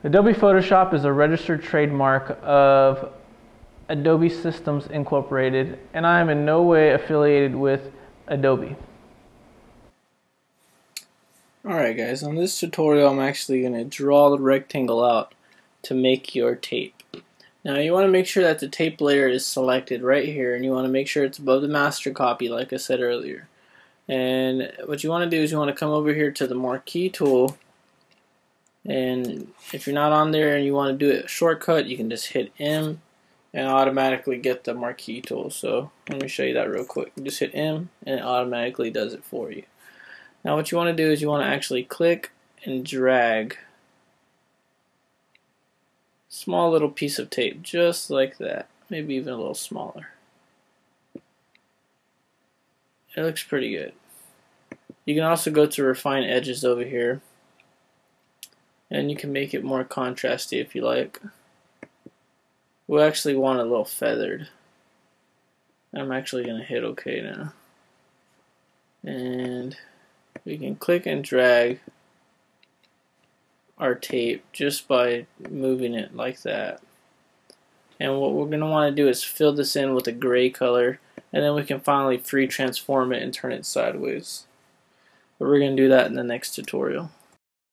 Adobe Photoshop is a registered trademark of Adobe Systems Incorporated, and I am in no way affiliated with Adobe. Alright guys, on this tutorial I'm actually going to draw the rectangle out to make your tape. Now you want to make sure that the tape layer is selected right here, and you want to make sure it's above the master copy like I said earlier. And what you want to do is you want to come over here to the marquee tool, and if you're not on there and you want to do a shortcut, you can just hit M and automatically get the marquee tool. So let me show you that real quick. You just hit M and it automatically does it for you. Now what you want to do is you want to actually click and drag a small little piece of tape just like that, maybe even a little smaller. It looks pretty good. You can also go to refine edges over here, and you can make it more contrasty if you like. We'll actually want it a little feathered. I'm actually going to hit OK now. And we can click and drag our tape just by moving it like that. And what we're going to want to do is fill this in with a gray color, and then we can finally free transform it and turn it sideways. But we're going to do that in the next tutorial.